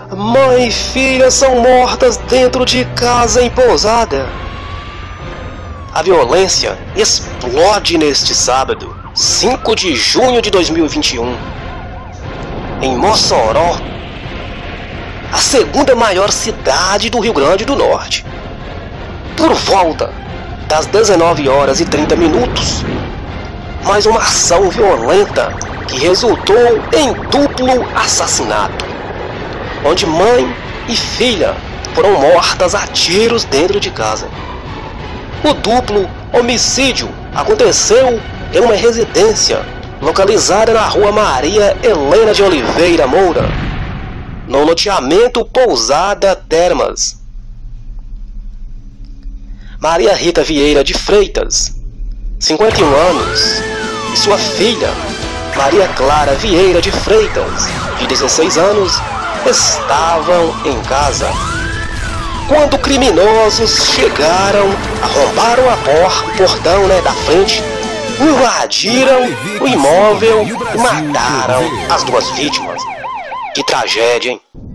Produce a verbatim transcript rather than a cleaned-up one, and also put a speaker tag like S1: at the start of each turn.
S1: Mãe e filha são mortas dentro de casa em Pousada. A violência explode neste sábado, cinco de junho de dois mil e vinte e um, em Mossoró, a segunda maior cidade do Rio Grande do Norte. Por volta das dezenove horas e trinta minutos, mais uma ação violenta que resultou em duplo assassinato, onde mãe e filha foram mortas a tiros dentro de casa. O duplo homicídio aconteceu em uma residência localizada na rua Maria Helena de Oliveira Moura, no loteamento Pousada Termas. Maria Rita Vieira de Freitas, cinquenta e um anos, e sua filha, Maria Clara Vieira de Freitas, de dezesseis anos, estavam em casa quando criminosos chegaram, arrombaram a porta, o portão né, da frente, invadiram o imóvel e mataram as duas vítimas. Que tragédia, hein?